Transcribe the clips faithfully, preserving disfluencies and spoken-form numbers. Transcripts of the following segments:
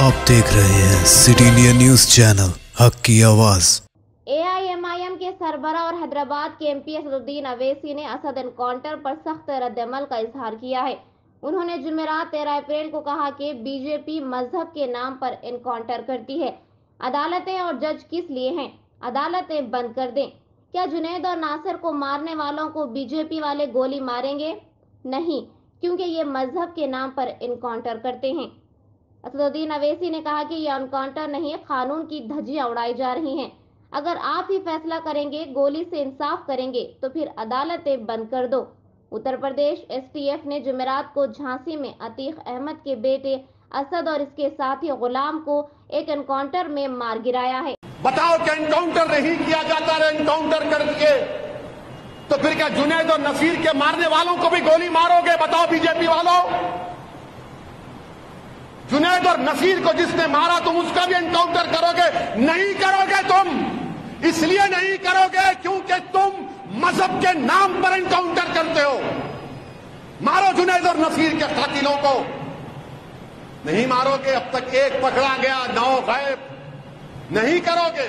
आप देख रहे हैं सिटी इंडिया न्यूज चैनल, हक की आवाज। ए आई एम आई एम के सरबराह और हैदराबाद के एम पी असदुद्दीन अवैसी ने असद एनकाउंटर पर सख्त रद्दअमल का इजहार किया है। उन्होंने जुमेरात तेरह अप्रैल को कहा कि बीजेपी मजहब के नाम पर एनकाउंटर करती है। अदालतें और जज किस लिए हैं? अदालतें बंद कर दें। क्या जुनैद और नासिर को मारने वालों को बीजेपी वाले गोली मारेंगे? नहीं, क्योंकि ये मजहब के नाम पर एनकाउंटर करते हैं। असदुद्दीन अवैसी ने कहा कि यह एनकाउंटर नहीं, कानून की धज्जियां उड़ाई जा रही हैं। अगर आप ही फैसला करेंगे, गोली से इंसाफ करेंगे, तो फिर अदालतें बंद कर दो। Uttar Pradesh S T F ने जुमेरात को झांसी में अतीक अहमद के बेटे असद और इसके साथी गुलाम को एक एनकाउंटर में मार गिराया है। बताओ कि एनकाउंटर नहीं किया जाता है, एनकाउंटर कर दिए तो फिर क्या जुनैद और नसीर के मारने वालों को भी गोली मारोगे? बताओ बीजेपी वालों, जुनैद और नसीर को जिसने मारा तुम उसका भी एनकाउंटर करोगे? नहीं करोगे। तुम इसलिए नहीं करोगे क्योंकि तुम मजहब के नाम पर एनकाउंटर करते हो। मारो जुनैद और नसीर के कातिलों को। नहीं मारोगे। अब तक एक पकड़ा गया, नौ गायब। नहीं करोगे।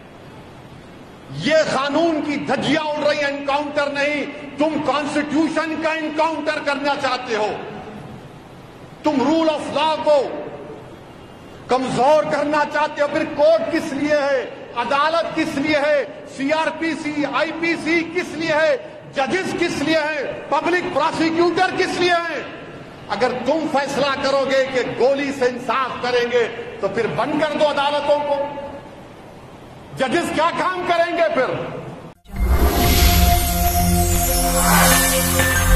ये कानून की धज्जियां उड़ रही, एनकाउंटर नहीं। तुम कॉन्स्टिट्यूशन का एनकाउंटर करना चाहते हो। तुम रूल ऑफ लॉ को कमजोर करना चाहते हो। फिर कोर्ट किस लिए है? अदालत किस लिए है? C R P C, I P C किस लिए है? जजेस किस लिए है? पब्लिक प्रोसिक्यूटर किस लिए है? अगर तुम फैसला करोगे कि गोली से इंसाफ करेंगे तो फिर बंद कर दो अदालतों को। जजेस क्या काम करेंगे फिर?